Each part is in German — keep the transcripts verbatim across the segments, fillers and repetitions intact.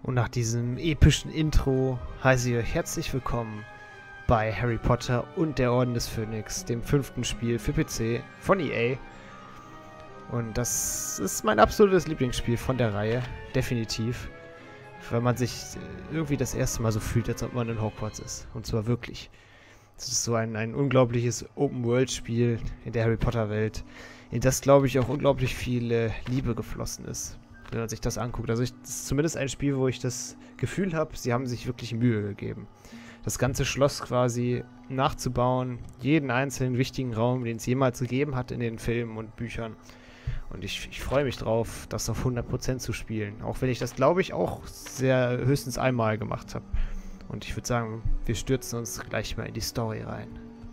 Und nach diesem epischen Intro heiße ich euch herzlich willkommen bei Harry Potter und der Orden des Phönix, dem fünften Spiel für P C von E A. Und das ist mein absolutes Lieblingsspiel von der Reihe, definitiv. Weil man sich irgendwie das erste Mal so fühlt, als ob man in Hogwarts ist. Und zwar wirklich. Es ist so ein, ein unglaubliches Open-World-Spiel in der Harry Potter-Welt, in das, glaube ich, auch unglaublich viel äh, Liebe geflossen ist, wenn man sich das anguckt. Also ich, das ist zumindest ein Spiel, wo ich das Gefühl habe, sie haben sich wirklich Mühe gegeben. Das ganze Schloss quasi nachzubauen, jeden einzelnen wichtigen Raum, den es jemals gegeben hat in den Filmen und Büchern. Und ich, ich freue mich drauf, das auf hundert Prozent zu spielen. Auch wenn ich das, glaube ich, auch sehr höchstens einmal gemacht habe. Und ich würde sagen, wir stürzen uns gleich mal in die Story rein.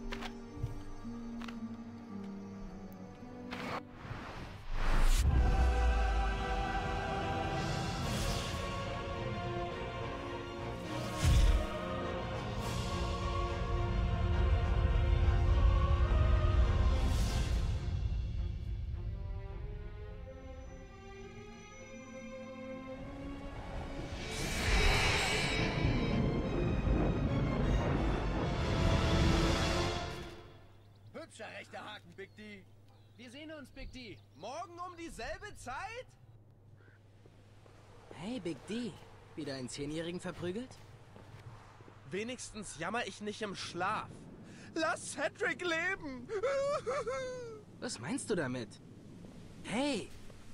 Hübscher rechter Haken, Big D. Wir sehen uns, Big D. Morgen um dieselbe Zeit? Hey, Big D. Wieder einen Zehnjährigen verprügelt? Wenigstens jammer ich nicht im Schlaf. Lass Cedric leben! Was meinst du damit? Hey!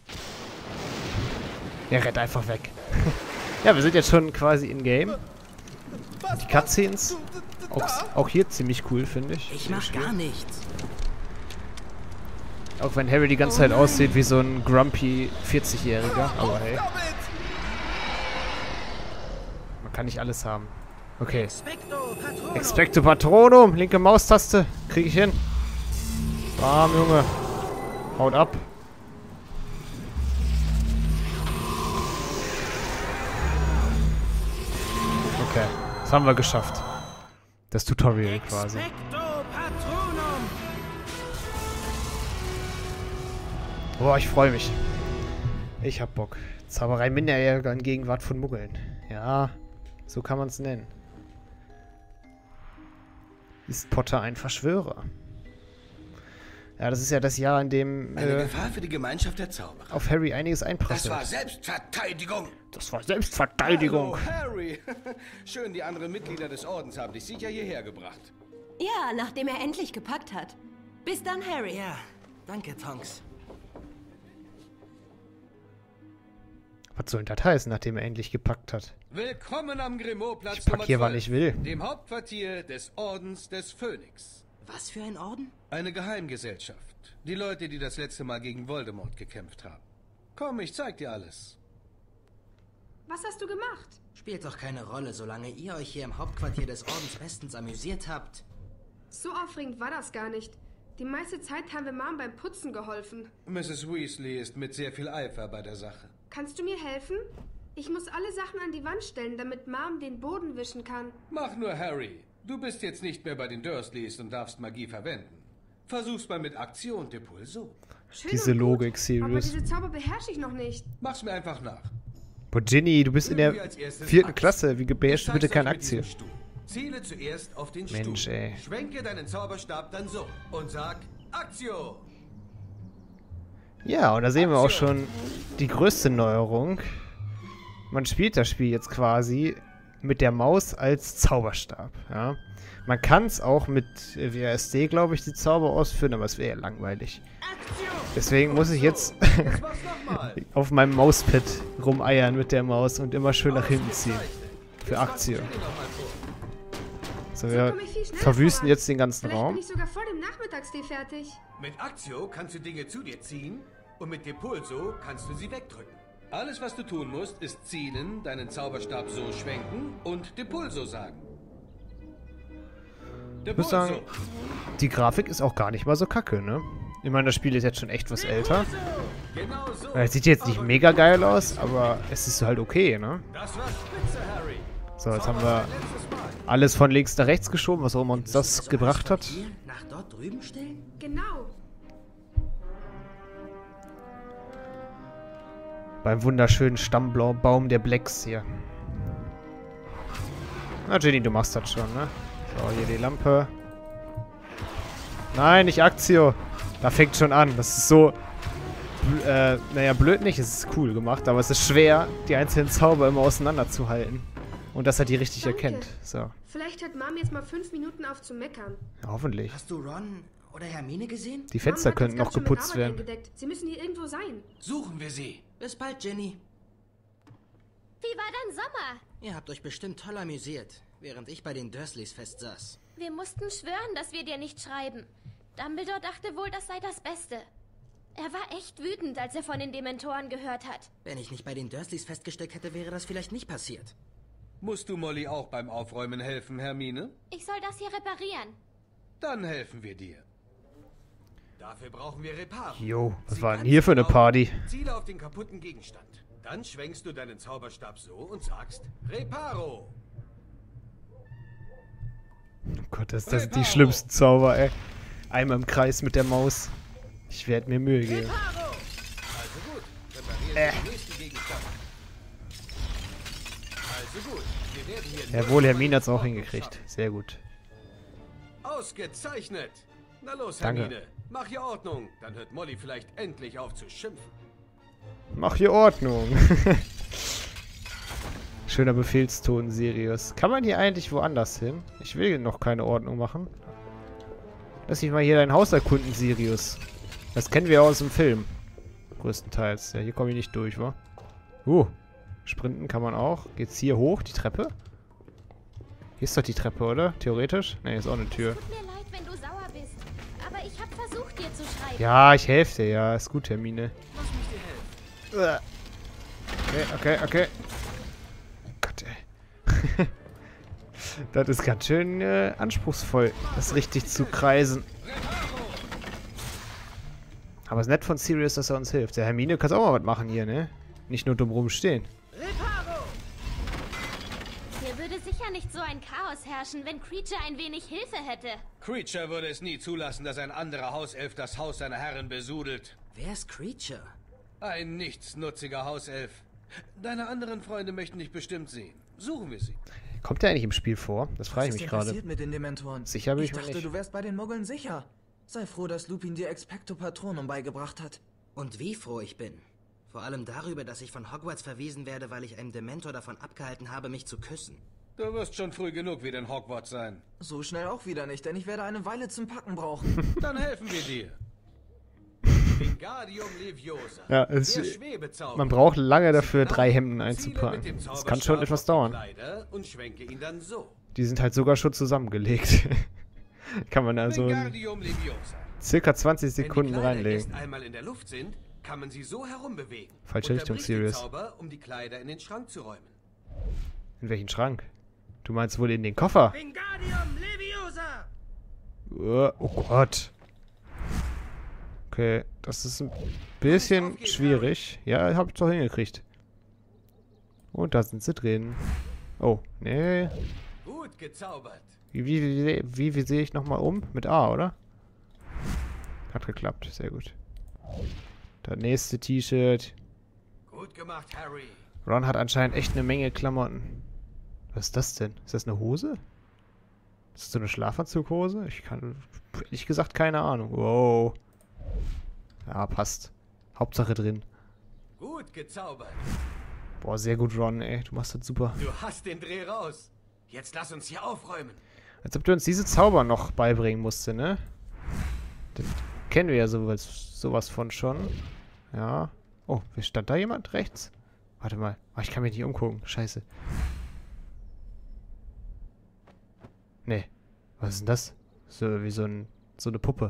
Er rennt einfach weg. Ja, wir sind jetzt schon quasi in-game. Die Cutscenes, auch, auch hier ziemlich cool, finde ich. Ich mach gar nichts. Auch wenn Harry die ganze Zeit aussieht wie so ein grumpy vierzigjähriger. Aber hey. Man kann nicht alles haben. Okay. Expecto Patronum. Linke Maustaste. Kriege ich hin. Bam, Junge. Haut ab. Okay. Das haben wir geschafft. Das Tutorial quasi. Boah, ich freue mich. Ich hab Bock. Zauberei Minderjähriger in Gegenwart von Muggeln. Ja, so kann man es nennen. Ist Potter ein Verschwörer? Ja, das ist ja das Jahr, in dem äh, Eine Gefahr für die Gemeinschaft der Zauberer. auf Harry einiges einprasselt. Das war Selbstverteidigung. Das war Selbstverteidigung. Hallo, Harry. Schön, die anderen Mitglieder des Ordens haben dich sicher hierher gebracht. Ja, nachdem er endlich gepackt hat. Bis dann, Harry. Ja, danke, Tonks. Was soll denn das heißen, nachdem er endlich gepackt hat? Willkommen am Grimaud-Platz Ich pack hier, wann ich will. dem Hauptquartier des Ordens des Phönix. Was für ein Orden? Eine Geheimgesellschaft. Die Leute, die das letzte Mal gegen Voldemort gekämpft haben. Komm, ich zeig dir alles. Was hast du gemacht? Spielt doch keine Rolle, solange ihr euch hier im Hauptquartier des Ordens bestens amüsiert habt. So aufregend war das gar nicht. Die meiste Zeit haben wir Mom beim Putzen geholfen. Misses Weasley ist mit sehr viel Eifer bei der Sache. Kannst du mir helfen? Ich muss alle Sachen an die Wand stellen, damit Mom den Boden wischen kann. Mach nur, Harry. Du bist jetzt nicht mehr bei den Dursleys und darfst Magie verwenden. Versuch's mal mit Aktion Depulso. Schön Diese und gut, Logik, aber Sirius. diese Zauber beherrsche ich noch nicht. Mach's mir einfach nach. Boah, Ginny, du bist in der vierten Klasse. Wie beherrschst du bitte keine Aktie? Ziele zuerst auf den Mensch, Stuhl. ey. Schwenke deinen Zauberstab dann so und sag Aktion. Ja, und da sehen wir auch schon die größte Neuerung. Man spielt das Spiel jetzt quasi mit der Maus als Zauberstab. Ja. Man kann es auch mit W A S D, glaube ich, die Zauber ausführen, aber es wäre ja langweilig. Deswegen muss ich jetzt auf meinem Mauspad rumeiern mit der Maus und immer schön nach hinten ziehen. Für Aktion. So, wir komme ich viel schneller verwüsten voran. jetzt den ganzen Vielleicht Raum. bin ich sogar vor dem Nachmittagstee fertig. Mit Aktio kannst du Dinge zu dir ziehen und mit Depulso kannst du sie wegdrücken. Alles, was du tun musst, ist zielen, deinen Zauberstab so schwenken und Depulso sagen. Ich muss sagen, die Grafik ist auch gar nicht mal so kacke, ne? Ich meine, das Spiel ist jetzt schon echt was älter. Genau so. Es sieht jetzt nicht mega geil aus, aber es ist halt okay, ne? Das war spitze, Harry. So, jetzt haben wir alles von links nach rechts geschoben, was auch immer uns das gebracht hat. Hier nach dort drüben stellen? Genau. Beim wunderschönen Stammbaum der Blacks hier. Na, Ginny, du machst das schon, ne? So, hier die Lampe. Nein, nicht Actio. Da fängt schon an. Das ist so... Äh, naja, blöd nicht. Es ist cool gemacht, aber es ist schwer, die einzelnen Zauber immer auseinanderzuhalten. Und dass er die richtig Danke. erkennt. So. Vielleicht hört Mom jetzt mal fünf Minuten auf zu meckern. Ja, hoffentlich. Hast du Ron oder Hermine gesehen? Die Fenster Mom hat könnten jetzt noch ganz schön mit geputzt Arbeit werden. eingedeckt. Sie müssen hier irgendwo sein. Suchen wir sie. Bis bald, Ginny. Wie war dein Sommer? Ihr habt euch bestimmt toll amüsiert, während ich bei den Dursleys festsaß. Wir mussten schwören, dass wir dir nicht schreiben. Dumbledore dachte wohl, das sei das Beste. Er war echt wütend, als er von den Dementoren gehört hat. Wenn ich nicht bei den Dursleys festgesteckt hätte, wäre das vielleicht nicht passiert. Musst du Molly auch beim Aufräumen helfen, Hermine? Ich soll das hier reparieren. Dann helfen wir dir. Dafür brauchen wir Reparo. Jo, was Sie war denn kannst hier für eine brauchen. Party? Ziele auf den kaputten Gegenstand. Dann schwenkst du deinen Zauberstab so und sagst Reparo. Oh Gott, das, das sind die Reparo. schlimmsten Zauber, ey. Einmal im Kreis mit der Maus. Ich werde mir Mühe geben. Reparo! Also gut, reparieren Äh. wir den nächsten Gegenstand. Also gut, wir werden hier... Jawohl, nur Hermine hat's auch Ordnung hingekriegt. schaffen. Sehr gut. Ausgezeichnet! Na los, Danke. Hermine, mach hier Ordnung. Dann hört Molly vielleicht endlich auf zu schimpfen. Mach hier Ordnung. Schöner Befehlston, Sirius. Kann man hier eigentlich woanders hin? Ich will noch keine Ordnung machen. Lass mich mal hier dein Haus erkunden, Sirius. Das kennen wir aus dem Film. Größtenteils. Ja, hier komme ich nicht durch, wa? Uh, sprinten kann man auch. Geht's hier hoch, die Treppe? Hier ist doch die Treppe, oder? Theoretisch? Ne, ist auch eine Tür. Tut mir leid, wenn du sauer bist. Aber ich habe versucht, dir zu schreiben. Ja, ich helfe dir, ja. Ist gut, Hermine. Lass mich dir helfen. Okay, okay, okay. Gott, ey. Das ist ganz schön äh, anspruchsvoll, das richtig zu kreisen. Aber es ist nett von Sirius, dass er uns hilft. Der Hermine kann auch mal was machen hier, ne? Nicht nur dumm rumstehen. Hier würde sicher nicht so ein Chaos herrschen, wenn Creature ein wenig Hilfe hätte. Creature würde es nie zulassen, dass ein anderer Hauself das Haus seiner Herren besudelt. Wer ist Creature? Ein nichtsnutziger Hauself. Deine anderen Freunde möchten dich bestimmt sehen. Suchen wir sie. Kommt der eigentlich im Spiel vor? Das frage ich Was ist mich denn gerade. passiert mit den Dementoren? Sicher bin ich Ich mir dachte, nicht. du wärst bei den Muggeln sicher. Sei froh, dass Lupin dir Expecto Patronum beigebracht hat. Und wie froh ich bin. Vor allem darüber, dass ich von Hogwarts verwiesen werde, weil ich einem Dementor davon abgehalten habe, mich zu küssen. Du wirst schon früh genug wieder in Hogwarts sein. So schnell auch wieder nicht, denn ich werde eine Weile zum Packen brauchen. Dann helfen wir dir. Wingardium Leviosa. Ja, es- Der Schwebezauber. Man braucht lange dafür, Genau. drei Hemden Ziele einzupacken. mit dem Das kann schon Zauberstab etwas auf die dauern. Kleider und schwenke ihn dann so. Die sind halt sogar schon zusammengelegt. Kann man also in Wingardium Leviosa. circa zwanzig Wenn die Sekunden Kleider reinlegen. erst einmal in der Luft sind, kann man sie so herumbewegen. Falsche Richtung, Unterbricht den Sirius. Zauber, um die Kleider in den Schrank zu räumen. In welchen Schrank? Du meinst wohl in den Koffer? Wingardium Leviosa! Uh, Oh Gott. Okay, das ist ein bisschen schwierig. Ja, hab ich doch hingekriegt. Und da sind sie drin. Oh, nee. Gut gezaubert. Wie, wie, wie, wie, wie sehe ich nochmal um? Mit A, oder? Hat geklappt, sehr gut. Das nächste T-Shirt. Gut gemacht, Harry. Ron hat anscheinend echt eine Menge Klamotten. Was ist das denn? Ist das eine Hose? Ist das so eine Schlafanzughose? Ich kann ehrlich gesagt keine Ahnung. Wow. Ja, passt. Hauptsache drin. Gut gezaubert. Boah, sehr gut, Ron, ey. Du machst das super. Du hast den Dreh raus. Jetzt lass uns hier aufräumen. Als ob du uns diese Zauber noch beibringen musst, ne? Das kennen wir ja sowas, sowas von schon. Ja. Oh, stand da jemand rechts? Warte mal. Oh, ich kann mich nicht umgucken. Scheiße. Nee. Was ist denn das? So wie so, ein, so eine Puppe.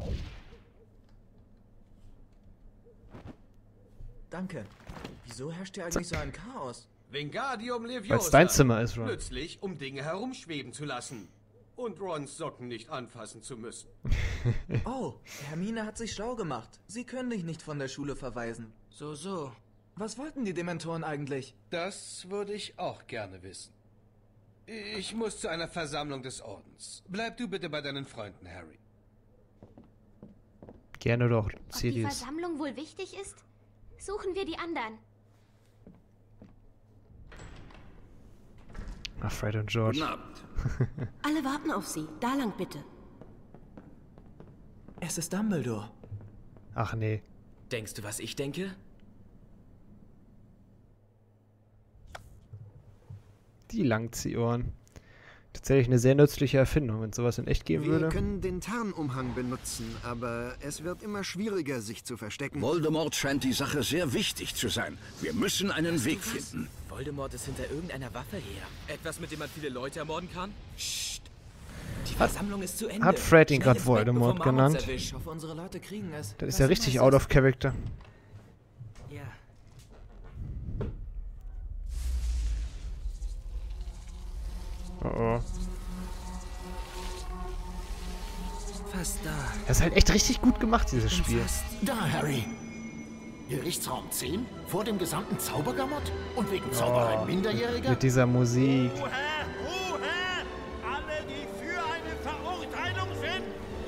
Danke. Wieso herrscht hier eigentlich so ein Chaos? Wingardium Leviosa. Weil es dein Zimmer ist, Ron. Nützlich, um Dinge herumschweben zu lassen. Und Rons Socken nicht anfassen zu müssen. Oh, Hermine hat sich schlau gemacht. Sie können dich nicht von der Schule verweisen. So, so. Was wollten die Dementoren eigentlich? Das würde ich auch gerne wissen. Ich muss zu einer Versammlung des Ordens. Bleib du bitte bei deinen Freunden, Harry. Gerne doch, Ob die Sirius. Versammlung wohl wichtig ist? Suchen wir die anderen. Ach, Fred und George. Guten Abend. Alle warten auf Sie. Da lang bitte. Es ist Dumbledore. Ach nee. Denkst du, was ich denke? Die Langziehohren. Tatsächlich eine sehr nützliche Erfindung, wenn es sowas in echt geben Wir würde. können den Tarnumhang benutzen, aber es wird immer schwieriger, sich zu verstecken. Voldemort scheint die Sache sehr wichtig zu sein. Wir müssen einen Weg finden. Voldemort ist hinter irgendeiner Waffe her. Etwas, mit dem man viele Leute ermorden kann? Psst. Die Versammlung ist zu Ende. Hat Fred ihn Schnell gerade ins Bett, Voldemort bevor Mama uns genannt? erwischt. Ich hoffe, unsere Leute kriegen es. Das ist ja richtig out of character. Ja. Oh oh. Fast da. Das ist halt echt richtig gut gemacht, dieses Spiel. Fast. Da, Harry. Gerichtsraum zehn? Vor dem gesamten Zaubergamot? Und wegen Zauberei Minderjähriger? Mit dieser Musik. Ruhe, Ruhe! Alle, die für eine Verurteilung sind!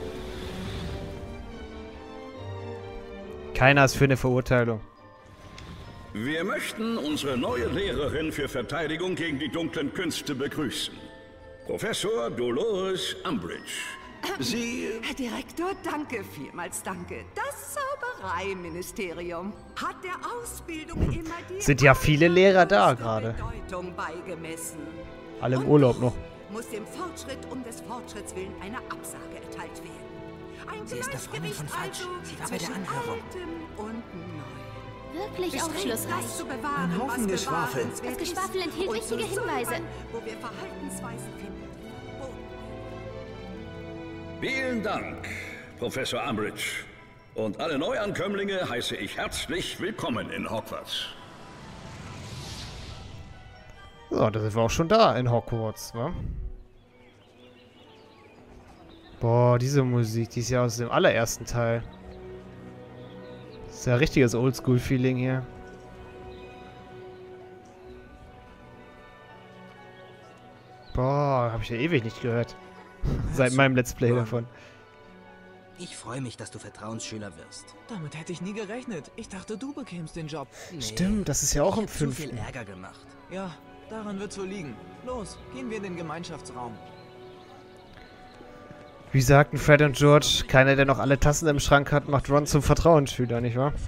Keiner ist für eine Verurteilung. Wir möchten unsere neue Lehrerin für Verteidigung gegen die dunklen Künste begrüßen. Professor Dolores Umbridge. Sie... Herr Direktor, danke vielmals, danke. Das Zaubereiministerium hat der Ausbildung immer die Sind ja viele Lehrer da gerade. Bedeutung beigemessen. Alle im Urlaub noch. Muss dem Fortschritt um des Fortschritts willen eine Absage erteilt werden. Ein Sie ist eine Freundin von Fudge. Sie war bei der Anhörung. Und neu. Wirklich aufschlussreich. Das zu bewahren, Ein Haufen was Geschwafel. Das Geschwafel enthielt und wichtige zu suchen, Hinweise. Wo wir Verhaltensweisen finden, die verboten werden. Vielen Dank, Professor Umbridge. Und alle Neuankömmlinge heiße ich herzlich willkommen in Hogwarts. So, da sind wir auch schon da in Hogwarts, wa? Boah, diese Musik, die ist ja aus dem allerersten Teil. Das ist ja richtiges Oldschool-Feeling hier. Boah, hab ich ja ewig nicht gehört. Seit meinem Let's Play davon. Ich freue mich, dass du Vertrauensschüler wirst. Damit hätte ich nie gerechnet. Ich dachte, du bekämst den Job. Nee, Stimmt, das ist ja auch im ich hab zu viel fünften. Ärger gemacht. Ja, daran wird's wohl liegen. Los, gehen wir in den Gemeinschaftsraum. Wie sagten Fred und George, keiner, der noch alle Tassen im Schrank hat, macht Ron zum Vertrauensschüler, nicht wahr?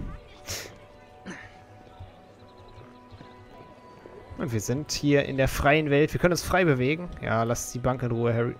Und wir sind hier in der freien Welt. Wir können uns frei bewegen. Ja, lass die Bank in Ruhe, Harry.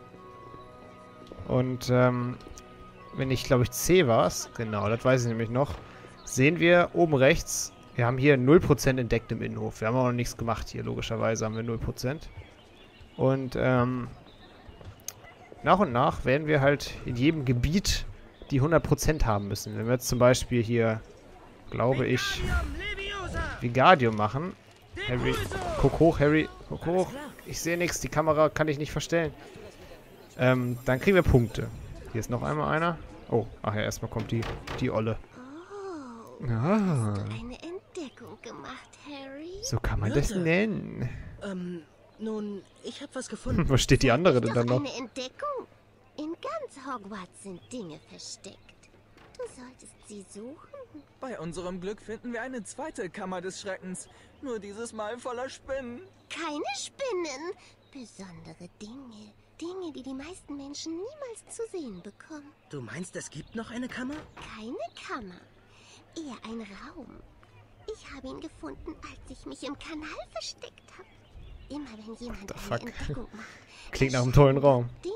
Und, ähm, wenn ich, glaube ich, C war es, genau, das weiß ich nämlich noch, sehen wir oben rechts, wir haben hier null Prozent entdeckt im Innenhof. Wir haben auch noch nichts gemacht hier, logischerweise haben wir null Prozent. Und, ähm, nach und nach werden wir halt in jedem Gebiet die hundert Prozent haben müssen. Wenn wir jetzt zum Beispiel hier, glaube ich, Wingardium machen. Harry, guck hoch, Harry, guck hoch. Ich sehe nichts, die Kamera kann ich nicht verstellen. Ähm, dann kriegen wir Punkte. Hier ist noch einmal einer. Oh, ach ja, erstmal kommt die, die Olle. Oh, Ah. hast du eine Entdeckung gemacht, Harry? So kann man das nennen. Ähm, nun, ich habe was gefunden. Wo steht die andere denn Doch dann noch? eine Entdeckung? In ganz Hogwarts sind Dinge versteckt. Du solltest sie suchen. Bei unserem Glück finden wir eine zweite Kammer des Schreckens. Nur dieses Mal voller Spinnen. Keine Spinnen. Besondere Dinge. Dinge, die die meisten Menschen niemals zu sehen bekommen. Du meinst, es gibt noch eine Kammer? Keine Kammer. Eher ein Raum. Ich habe ihn gefunden, als ich mich im Kanal versteckt habe. Immer wenn jemand eine fuck? Entdeckung macht. Klingt nach einem tollen Raum. Dinge.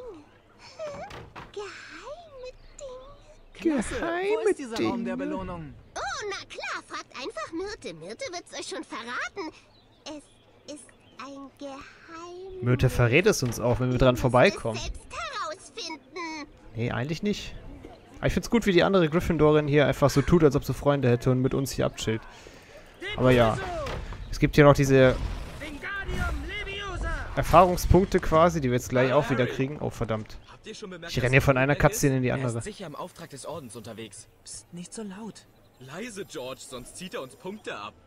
Geheime Dinge. Klasse. Wo ist dieser Dinge. Raum der Belohnung? Oh, na klar, fragt einfach Myrte. Myrte wird's euch schon verraten. Es ist ein Geheimnis. Myrte verrät es uns auch, wenn wir dran vorbeikommen. Selbst herausfinden. Nee, eigentlich nicht. Aber ich find's gut, wie die andere Gryffindorin hier einfach so tut, als ob sie Freunde hätte und mit uns hier abchillt. Aber ja, es gibt hier noch diese Erfahrungspunkte quasi, die wir jetzt gleich auch wieder kriegen. Oh, verdammt. Ich renne hier von einer Cutscene in die andere. Er ist sicher im Auftrag des Ordens unterwegs. Psst, nicht so laut. Leise, George, sonst zieht er uns Punkte ab.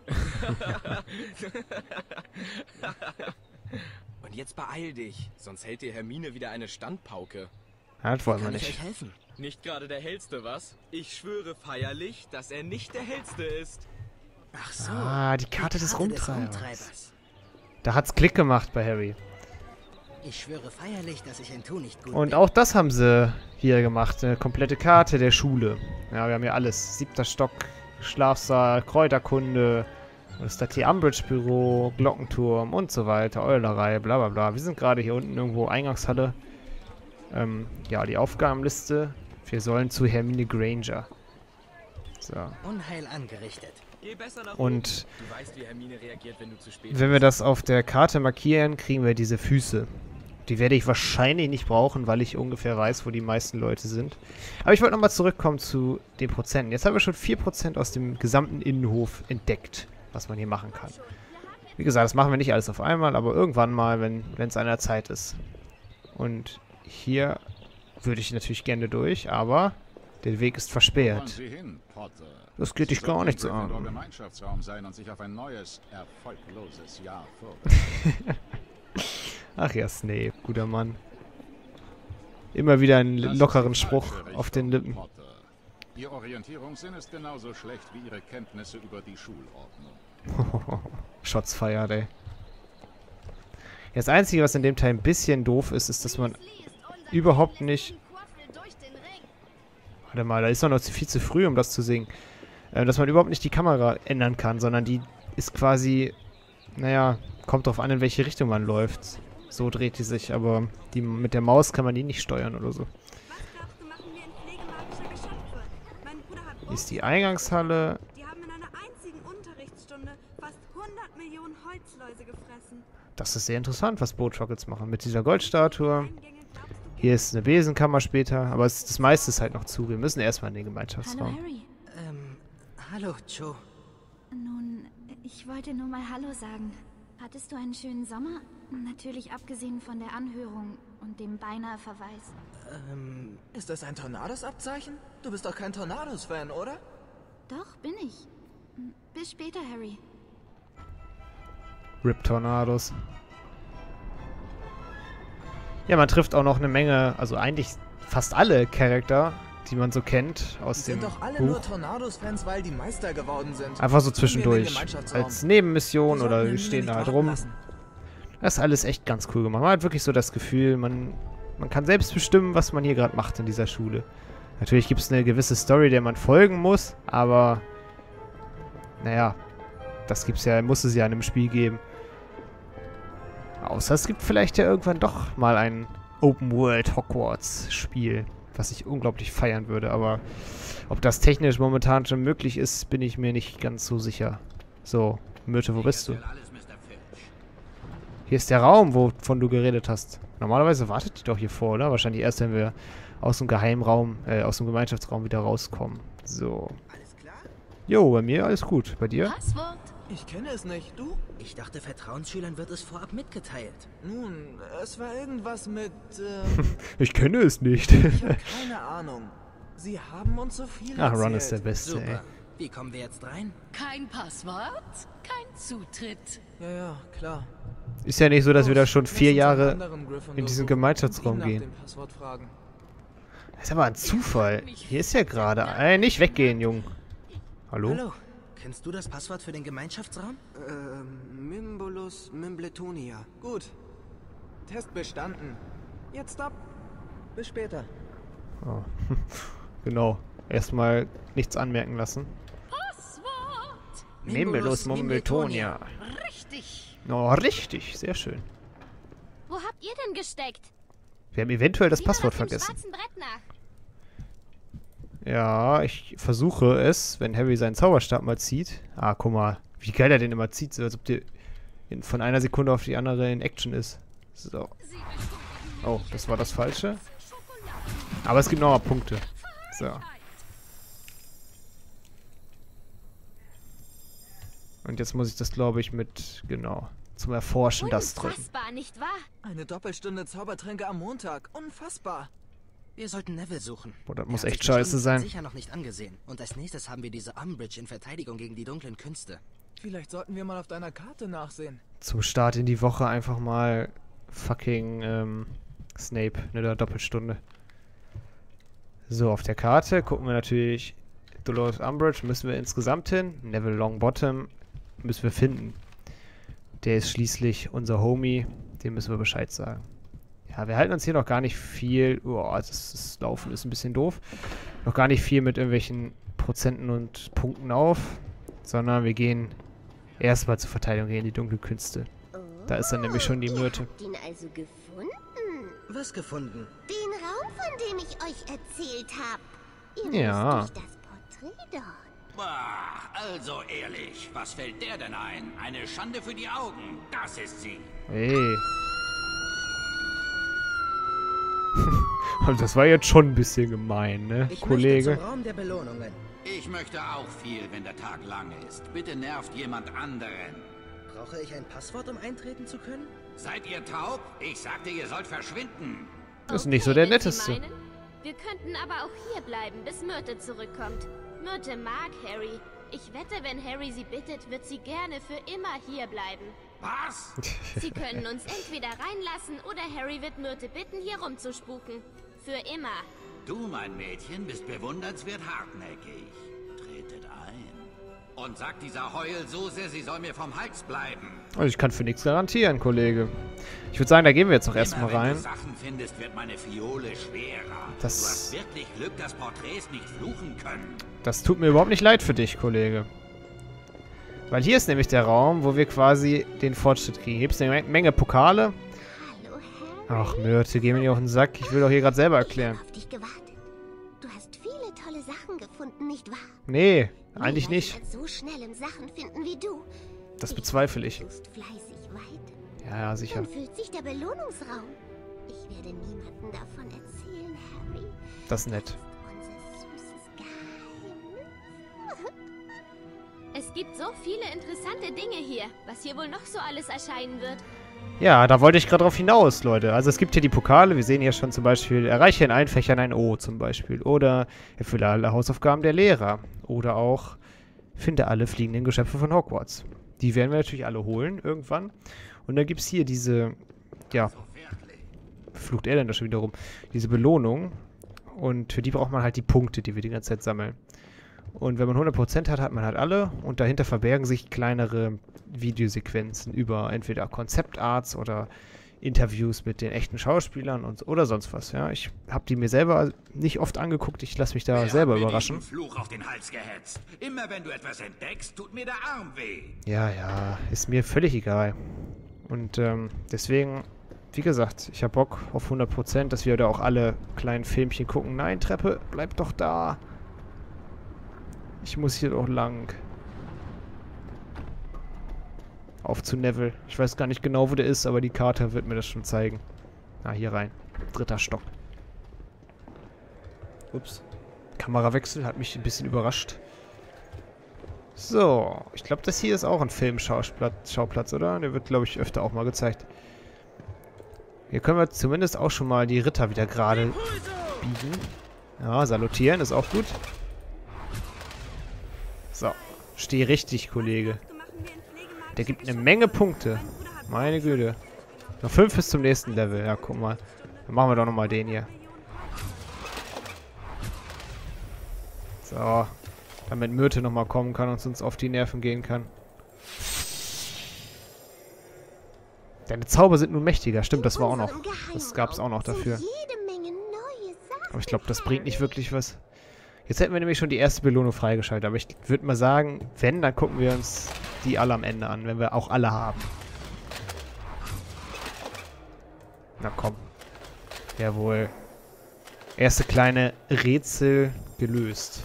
Und jetzt beeil dich, sonst hält dir Hermine wieder eine Standpauke. Ja, das wollen wir Kann ich nicht. euch helfen? Nicht gerade der Hellste, was? Ich schwöre feierlich, dass er nicht der Hellste ist. Ach so. Ah, die Karte des Karte Rumtreibers. Da hat's Klick gemacht bei Harry. Ich schwöre feierlich, dass ich ein Tu nicht gut Und bin. auch das haben sie hier gemacht. Eine komplette Karte der Schule. Ja, wir haben hier alles. Siebter Stock, Schlafsaal, Kräuterkunde, das ist das T. Umbridge-Büro, Glockenturm und so weiter, Eulerei, bla bla bla. Wir sind gerade hier unten irgendwo, Eingangshalle. Ähm, ja, die Aufgabenliste. Wir sollen zu Hermine Granger. So. Unheil angerichtet. Geh besser nach Und oben. Du weißt, wie Hermine reagiert, wenn du zu spät wenn wir das auf der Karte markieren, kriegen wir diese Füße. Die werde ich wahrscheinlich nicht brauchen, weil ich ungefähr weiß, wo die meisten Leute sind. Aber ich wollte nochmal zurückkommen zu den Prozenten. Jetzt haben wir schon vier Prozent aus dem gesamten Innenhof entdeckt, was man hier machen kann. Wie gesagt, das machen wir nicht alles auf einmal, aber irgendwann mal, wenn es an der Zeit ist. Und hier würde ich natürlich gerne durch, aber der Weg ist versperrt. Das geht dich gar nichts an. Gemeinschaftsraum sein und sich auf ein neues, erfolgloses Jahr vorbereiten. Ach ja, Snape, guter Mann. Immer wieder einen lockeren Spruch auf den Lippen. Ihr Orientierungssinn ist genauso schlecht wie Ihre Kenntnisse über die Schulordnung. Shots feiert, ey. Das Einzige, was in dem Teil ein bisschen doof ist, ist, dass man überhaupt nicht... Warte mal, da ist doch noch viel zu früh, um das zu singen. Äh, dass man überhaupt nicht die Kamera ändern kann, sondern die ist quasi... Naja, kommt drauf an, in welche Richtung man läuft. So dreht die sich, aber die, mit der Maus kann man die nicht steuern oder so. Hier ist die Eingangshalle. Die haben in einer einzigen Unterrichtsstunde fast hundert Millionen Holzläuse gefressen. Das ist sehr interessant, was Botrockets machen. Mit dieser Goldstatue. Hier ist eine Besenkammer später, aber es, das meiste ist halt noch zu. Wir müssen erstmal in den Gemeinschaftsraum. Hallo, Harry. Ähm, hallo, Cho. Nun, ich wollte nur mal Hallo sagen. Hattest du einen schönen Sommer? Natürlich abgesehen von der Anhörung und dem Beinahe-Verweis. Ähm, ist das ein Tornados-Abzeichen? Du bist doch kein Tornados-Fan, oder? Doch, bin ich. Bis später, Harry. Rip Tornados. Ja, man trifft auch noch eine Menge, also eigentlich fast alle Charakter, die man so kennt aus dem Sind doch alle Buch. nur Tornados-Fans, weil die Meister geworden sind. Einfach so Gehen wir in den zwischendurch. Gemeinschaftsraum. Als Nebenmission Die oder sollten wir Hermine stehen da nicht halt warten rum. lassen. Das ist alles echt ganz cool gemacht. Man hat wirklich so das Gefühl, man, man kann selbst bestimmen, was man hier gerade macht in dieser Schule. Natürlich gibt es eine gewisse Story, der man folgen muss, aber naja, das gibt's ja, muss es ja in einem Spiel geben. Außer es gibt vielleicht ja irgendwann doch mal ein Open-World-Hogwarts-Spiel, was ich unglaublich feiern würde, aber ob das technisch momentan schon möglich ist, bin ich mir nicht ganz so sicher. So, Myrte, wo bist du? Hier ist der Raum, wovon du geredet hast. Normalerweise wartet die doch hier vor, oder? Wahrscheinlich erst, wenn wir aus dem Geheimraum, äh, aus dem Gemeinschaftsraum wieder rauskommen. So. Alles klar? Jo, bei mir alles gut. Bei dir? Passwort? Ich kenne es nicht. Du? Ich dachte, Vertrauensschülern wird es vorab mitgeteilt. Nun, es war irgendwas mit, ähm... Ich kenne es nicht. ich habe keine Ahnung. Sie haben uns so viel Ach, erzählt. Ron ist der Beste, Super. ey. Wie kommen wir jetzt rein? Kein Passwort, kein Zutritt. Ja, ja, klar. Ist ja nicht so, dass wir da schon Lass vier uns einen Jahre anderen Gryffindor in diesen suchen Gemeinschaftsraum und ihn nach gehen. dem Passwort fragen. Das ist aber ein Zufall. Hier ist ja gerade... Ey, nicht weggehen, Jung. Hallo? Hallo. Kennst du das Passwort für den Gemeinschaftsraum? Ähm, Mimbolus Mimbletonia. Gut. Test bestanden. Jetzt ab. Bis später. Oh. Genau. Erstmal nichts anmerken lassen. Passwort. Mimbolus Mimbletonia. Richtig. Oh, richtig. Sehr schön. Wo habt ihr denn gesteckt? Wir haben eventuell das Sieh mal Passwort nach dem vergessen. schwarzen Brett nach. Ja, ich versuche es, wenn Harry seinen Zauberstab mal zieht. Ah, guck mal, wie geil er den immer zieht, so als ob der in, von einer Sekunde auf die andere in Action ist. So. Oh, das war das Falsche. Aber es gibt noch mal Punkte. So. Und jetzt muss ich das, glaube ich, mit, genau, zum Erforschen das drücken. Unfassbar, nicht wahr? Eine Doppelstunde Zaubertränke am Montag. Unfassbar. Wir sollten Neville suchen. Boah, das Er muss hat echt sich bestimmt scheiße sein. sicher noch nicht angesehen. Und als nächstes haben wir diese Umbridge in Verteidigung gegen die dunklen Künste. Vielleicht sollten wir mal auf deiner Karte nachsehen. Zum Start in die Woche einfach mal fucking ähm, Snape, eine Doppelstunde. So, auf der Karte gucken wir natürlich Dolores Umbridge, müssen wir insgesamt hin. Neville Longbottom müssen wir finden. Der ist schließlich unser Homie. Dem müssen wir Bescheid sagen. Ja, wir halten uns hier noch gar nicht viel... Oh, das, das Laufen ist ein bisschen doof. Noch gar nicht viel mit irgendwelchen Prozenten und Punkten auf. Sondern wir gehen erstmal zur Verteidigung gegen die dunklen Künste. Da ist dann nämlich schon die Myrte. Habt ihn also gefunden? Was gefunden? Den Raum, von dem ich euch erzählt habe. Ihr Ja. wisst durch das Porträt dort. Bah, also ehrlich, was fällt der denn ein? Eine Schande für die Augen. Das ist sie. Hey. Das war jetzt schon ein bisschen gemein, ne, Ich Kollege? möchte zum Raum der Belohnungen. Ich möchte auch viel, wenn der Tag lang ist. Bitte nervt jemand anderen. Brauche ich ein Passwort, um eintreten zu können? Seid ihr taub? Ich sagte, ihr sollt verschwinden. Das ist nicht so der wenn Sie netteste. meinen. Wir könnten aber auch hier bleiben, bis Myrte zurückkommt. Myrte mag Harry. Ich wette, wenn Harry sie bittet, wird sie gerne für immer hier bleiben. Was? Sie können uns entweder reinlassen oder Harry wird Myrte bitten, hier rumzuspuken. Für immer. Du, mein Mädchen, bist bewundernswert hartnäckig. Tretet ein. Und sagt dieser Heulsuse, sie soll mir vom Hals bleiben. Also ich kann für nichts garantieren, Kollege. Ich würde sagen, da gehen wir jetzt noch erstmal Immer, wenn rein. du Sachen findest, wird meine Fiole schwerer. Das- Du hast wirklich Glück, dass Porträts nicht fluchen können. Das tut mir überhaupt nicht leid für dich, Kollege. Weil hier ist nämlich der Raum, wo wir quasi den Fortschritt kriegen. Hier gibt es eine Menge Pokale. Ach, Myrte, geh mir nicht auf den Sack. Ich will doch hier gerade selber erklären. Auf dich gewartet. Du hast viele tolle Sachen gefunden, nicht wahr? Nee, eigentlich nicht. Niemand so schnell im Sachen finden wie du. Das bezweifle ich. Tust fleißig weiter. Ja, ja, sicher. Dann füllt sich der Belohnungsraum. Ich werde niemandem davon erzählen, Harry. Das ist nett. Unser süßes Geheimnis. Es gibt so viele interessante Dinge hier, was hier wohl noch so alles erscheinen wird. Ja, da wollte ich gerade drauf hinaus, Leute. Also es gibt hier die Pokale. Wir sehen hier schon zum Beispiel, erreiche in allen Fächern ein O zum Beispiel. Oder erfülle alle Hausaufgaben der Lehrer. Oder auch finde alle fliegenden Geschöpfe von Hogwarts. Die werden wir natürlich alle holen irgendwann. Und dann gibt es hier diese, ja, flucht er denn da schon wieder rum? Diese Belohnung. Und für die braucht man halt die Punkte, die wir die ganze Zeit sammeln. Und wenn man hundert Prozent hat, hat man halt alle. Und dahinter verbergen sich kleinere Videosequenzen über entweder Konzeptarts oder Interviews mit den echten Schauspielern und, oder sonst was. Ja, ich habe die mir selber nicht oft angeguckt. Ich lasse mich da Wer selber hat mir überraschen. diesen Fluch auf den Hals gehetzt. Immer wenn du etwas entdeckst, tut mir der Arm weh. Ja, ja, ist mir völlig egal. Und ähm, deswegen, wie gesagt, ich habe Bock auf hundert Prozent, dass wir da auch alle kleinen Filmchen gucken. Nein, Treppe, bleib doch da. Ich muss hier doch lang. Auf zu Neville. Ich weiß gar nicht genau, wo der ist, aber die Karte wird mir das schon zeigen. Ah, hier rein. Dritter Stock. Ups. Kamerawechsel hat mich ein bisschen überrascht. So, ich glaube, das hier ist auch ein Filmschauplatz, oder? Der wird, glaube ich, öfter auch mal gezeigt. Hier können wir zumindest auch schon mal die Ritter wieder gerade biegen. Ja, salutieren ist auch gut. So, steh richtig, Kollege. Der gibt eine Menge Punkte. Meine Güte. Noch fünf bis zum nächsten Level. Ja, guck mal. Dann machen wir doch nochmal den hier. So. Damit Myrte nochmal kommen kann und uns auf die Nerven gehen kann. Deine Zauber sind nun mächtiger. Stimmt, das war auch noch. Das gab es auch noch dafür. Aber ich glaube, das bringt nicht wirklich was. Jetzt hätten wir nämlich schon die erste Belohnung freigeschaltet. Aber ich würde mal sagen, wenn, dann gucken wir uns die alle am Ende an. Wenn wir auch alle haben. Na komm. Jawohl. Erste kleine Rätsel gelöst.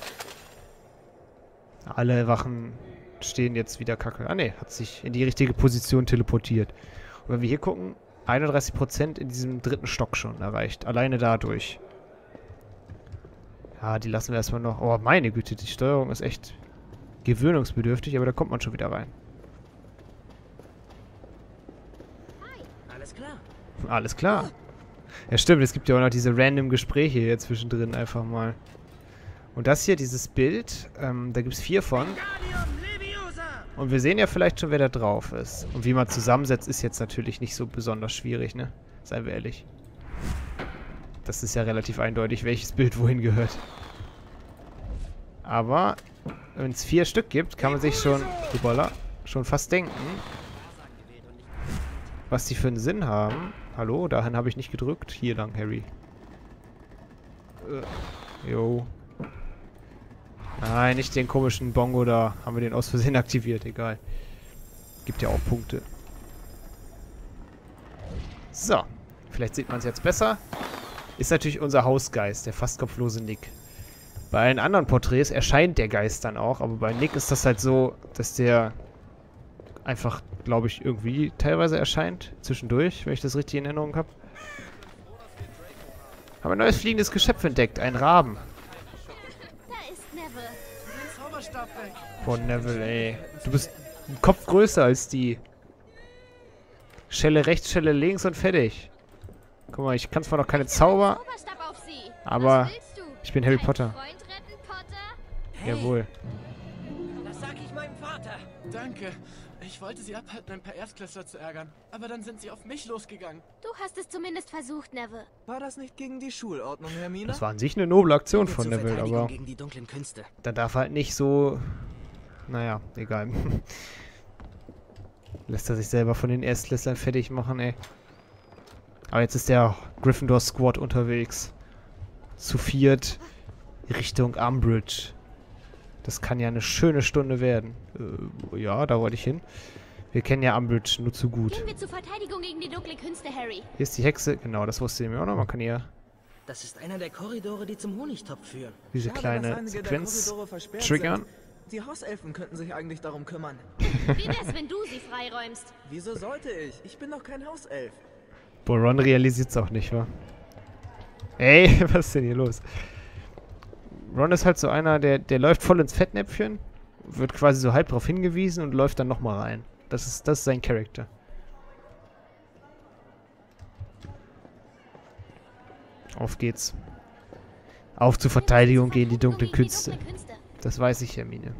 Alle Wachen stehen jetzt wieder kacke. Ah ne, hat sich in die richtige Position teleportiert. Und wenn wir hier gucken, einunddreißig Prozent in diesem dritten Stock schon erreicht. Alleine dadurch. Ja, die lassen wir erstmal noch. Oh, meine Güte, die Steuerung ist echt gewöhnungsbedürftig, aber da kommt man schon wieder rein. Alles klar. Alles klar. Ja, stimmt, es gibt ja auch noch diese random Gespräche hier zwischendrin einfach mal. Und das hier, dieses Bild, ähm, da gibt es vier von. Und wir sehen ja vielleicht schon, wer da drauf ist. Und wie man zusammensetzt, ist jetzt natürlich nicht so besonders schwierig, ne? Seien wir ehrlich. Das ist ja relativ eindeutig, welches Bild wohin gehört. Aber wenn es vier Stück gibt, kann man sich schon, hoppala, schon fast denken, was die für einen Sinn haben. Hallo, dahin habe ich nicht gedrückt. Hier lang, Harry. Äh, jo. Nein, nicht den komischen Bongo da. Haben wir den aus Versehen aktiviert, egal. Gibt ja auch Punkte. So. Vielleicht sieht man es jetzt besser. Ist natürlich unser Hausgeist, der fast kopflose Nick. Bei allen anderen Porträts erscheint der Geist dann auch, aber bei Nick ist das halt so, dass der einfach, glaube ich, irgendwie teilweise erscheint. Zwischendurch, wenn ich das richtig in Erinnerung habe. Haben ein neues fliegendes Geschöpf entdeckt, ein Raben. Da ist Neville. Den Zauberstab weg. Boah, Neville, ey. Du bist ein Kopf größer als die. Schelle rechts, Schelle links und fertig. Guck mal, ich kann zwar noch keine Zauber, aber ich bin Harry Potter. Hey. Jawohl. Das sag ich meinem Vater. Danke. Ich wollte sie abhalten, ein paar Erstklässler zu ärgern. Aber dann sind sie auf mich losgegangen. Du hast es zumindest versucht, Neville. War das nicht gegen die Schulordnung, Hermine? Das war an sich eine noble Aktion von Neville, aber gegen die dunklen Künste. da darf halt nicht so... Naja, egal. Lässt er sich selber von den Erstklässlern fertig machen, ey. Aber jetzt ist der Gryffindor-Squad unterwegs. Zu viert Richtung Umbridge. Das kann ja eine schöne Stunde werden. Äh, ja, da wollte ich hin. Wir kennen ja Umbridge nur zu gut. Gehen wir zur Verteidigung gegen die dunkle Künste, Harry. Hier ist die Hexe. Genau, das wusste ich mir auch noch. Man kann hier Das ist einer der Korridore, die zum Honigtopf führen. diese Schade, kleine dass einige der Sequenz Korridore versperrt triggern. sind. Die Hauselfen könnten sich eigentlich darum kümmern. Wie wär's, wenn du sie freiräumst? Wieso sollte ich? Ich bin doch kein Hauself. Boah, Ron realisiert's auch nicht, wa? Ey, was ist denn hier los? Ron ist halt so einer, der, der läuft voll ins Fettnäpfchen, wird quasi so halb drauf hingewiesen und läuft dann nochmal rein. Das ist, das ist sein Charakter. Auf geht's. Auf zur Verteidigung gegen die dunklen Künste. Das weiß ich, Hermine.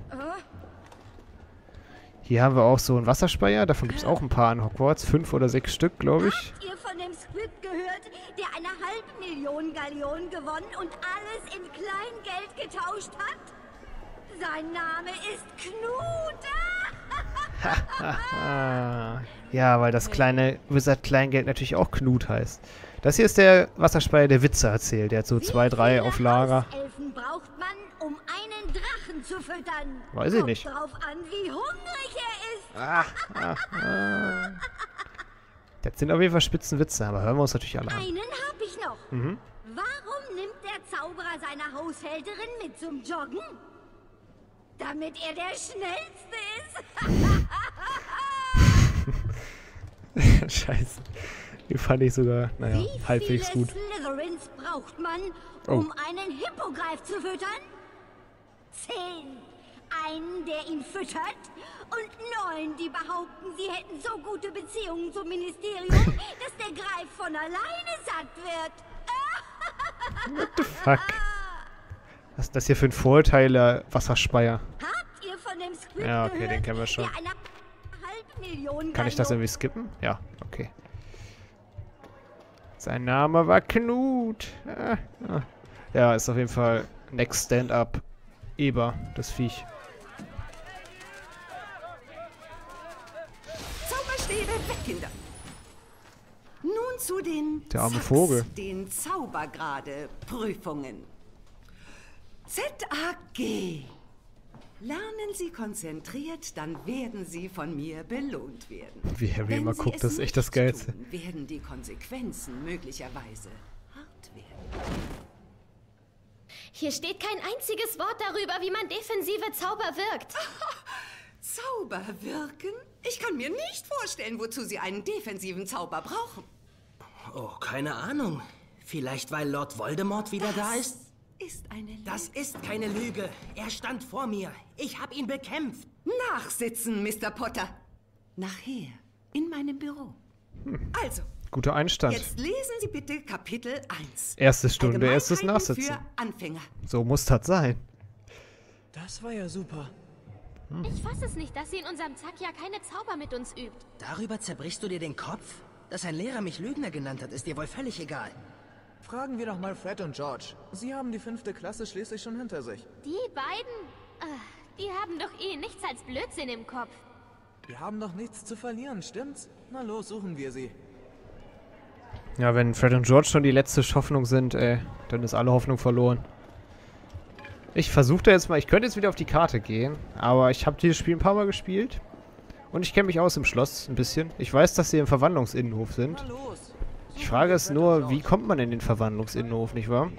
Hier haben wir auch so einen Wasserspeier. Davon gibt es auch ein paar an Hogwarts. Fünf oder sechs Stück, glaube ich. Habt ihr von dem Squib gehört, der eine halbe Million Galleonen gewonnen und alles in Kleingeld getauscht hat? Sein Name ist Knut. Ja, weil das kleine Wizard Kleingeld natürlich auch Knut heißt. Das hier ist der Wasserspeier, der Witze erzählt. Der hat so zwei, drei auf Lager. Elfen braucht man, um einen Drachen zu füttern. Weiß ich Kommt nicht. drauf an, wie hungrig er ist. Ah, ah, ah. Das sind auf jeden Fall spitzen Witze, aber hören wir uns natürlich alle an. Einen hab ich noch. Mhm. Warum nimmt der Zauberer seine Haushälterin mit zum Joggen? Damit er der Schnellste ist. Scheiße. Die fand ich sogar, naja, Wie halbwegs viele gut. Slytherins braucht man, Oh. um einen Hippogreif zu füttern? Zehn. Einen, der ihn füttert. Und neun, die behaupten, sie hätten so gute Beziehungen zum Ministerium, dass der Greif von alleine satt wird. What the fuck? Was ist das hier für ein Vorurteiler Wasserspeier? Habt ihr von dem Squib Ja, okay, gehört, den kennen wir schon. der eine halbe Million Kann ich das Gallo- irgendwie skippen? Ja, okay. Sein Name war Knut. Ah, ah. Ja, ist auf jeden Fall Next Stand-Up Eber, das Viech. Zauberstäbe weg, Kinder. Nun zu den Der arme Zaps, Vogel. den Zaubergrade-Prüfungen. Z A G. Lernen Sie konzentriert, dann werden Sie von mir belohnt werden. Wie Harry Wenn immer Sie guckt, es das ist echt das nicht Geilste. tun, werden die Konsequenzen möglicherweise hart werden. Hier steht kein einziges Wort darüber, wie man defensive Zauber wirkt. Zauber wirken? Ich kann mir nicht vorstellen, wozu Sie einen defensiven Zauber brauchen. Oh, keine Ahnung. Vielleicht, weil Lord Voldemort wieder Das da ist? Ist eine Lüge. Das ist keine Lüge. Er stand vor mir. Ich habe ihn bekämpft. Nachsitzen, Mister Potter. Nachher, in meinem Büro. Also, Guter Einstand. jetzt lesen Sie bitte Kapitel eins. Erste Stunde, erstes Allgemeinheiten Nachsitzen. für Anfänger. So muss das sein. Das war ja super. Ich fasse es nicht, dass sie in unserem Zack ja keine Zauber mit uns übt. Darüber zerbrichst du dir den Kopf? Dass ein Lehrer mich Lügner genannt hat, ist dir wohl völlig egal. Fragen wir doch mal Fred und George. Sie haben die fünfte Klasse schließlich schon hinter sich. Die beiden, äh, die haben doch eh nichts als Blödsinn im Kopf. Wir haben doch nichts zu verlieren, stimmt's? Na los, suchen wir sie. Ja, wenn Fred und George schon die letzte Hoffnung sind, ey, dann ist alle Hoffnung verloren. Ich versuche da jetzt mal, ich könnte jetzt wieder auf die Karte gehen, aber ich habe dieses Spiel ein paar Mal gespielt. Und ich kenne mich aus im Schloss ein bisschen. Ich weiß, dass sie im Verwandlungsinnenhof sind. Ich frage es nur, wie kommt man in den Verwandlungsinnenhof, nicht wahr?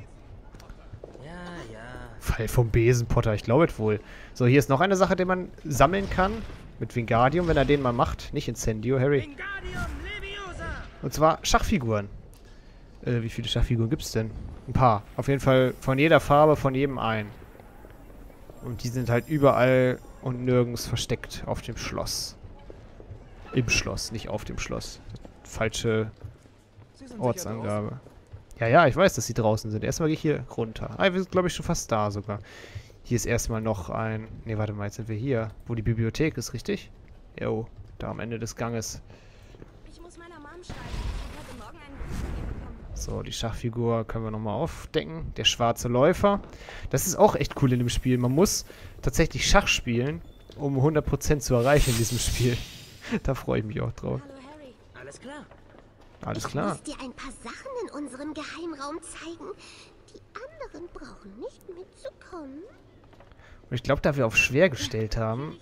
Fall vom Besen, Potter, ich glaube es wohl. So, hier ist noch eine Sache, die man sammeln kann. Mit Wingardium, wenn er den mal macht. Nicht Incendio, Harry. Und zwar Schachfiguren. Äh, wie viele Schachfiguren gibt es denn? Ein paar. Auf jeden Fall von jeder Farbe, von jedem ein. Und die sind halt überall und nirgends versteckt auf dem Schloss. Im Schloss, nicht auf dem Schloss. Falsche Ortsangabe. Ja, ja, ich weiß, dass sie draußen sind. Erstmal gehe ich hier runter. Ah, wir sind, glaube ich, schon fast da sogar. Hier ist erstmal noch ein... Ne, warte mal, jetzt sind wir hier. Wo die Bibliothek ist, richtig? Jo, da am Ende des Ganges. Ich muss meiner Mom schreiben. Ich habe heute Morgen einen Brief von ihr bekommen. So, die Schachfigur können wir nochmal aufdecken. Der schwarze Läufer. Das ist auch echt cool in dem Spiel. Man muss tatsächlich Schach spielen, um hundert Prozent zu erreichen in diesem Spiel. Da freue ich mich auch drauf. Hallo Harry. Alles klar. Alles klar. Ich muss dir ein paar Sachen in unserem Geheimraum zeigen. Die anderen brauchen nicht mitzukommen. Und ich glaube, da wir auf schwer gestellt haben...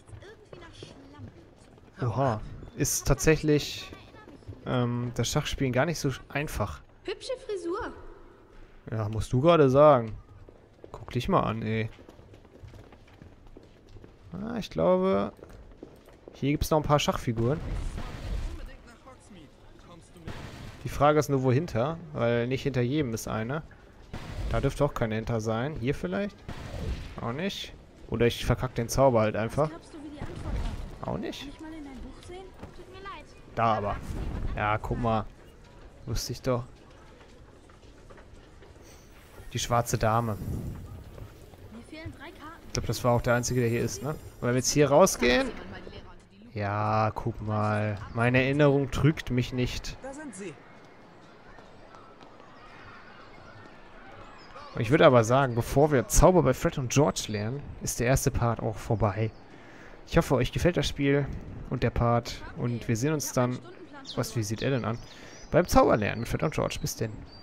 Oha. Ist tatsächlich ähm, das Schachspielen gar nicht so einfach. Hübsche Frisur. Ja, musst du gerade sagen. Guck dich mal an, ey. Ah, ich glaube... Hier gibt es noch ein paar Schachfiguren. Die Frage ist nur, wo hinter, weil nicht hinter jedem ist eine. Da dürfte auch keine hinter sein. Hier vielleicht? Auch nicht. Oder ich verkacke den Zauber halt einfach. Auch nicht. Da aber. Ja, guck mal. Wusste ich doch. Die schwarze Dame. Ich glaube, das war auch der einzige, der hier ist, ne? Weil wir jetzt hier rausgehen. Ja, guck mal. Meine Erinnerung trügt mich nicht. Da sind sie. Ich würde aber sagen, bevor wir Zauber bei Fred und George lernen, ist der erste Part auch vorbei. Ich hoffe, euch gefällt das Spiel und der Part. Und wir sehen uns dann... Was, wie sieht er denn an? Beim Zauberlernen mit Fred und George. Bis denn.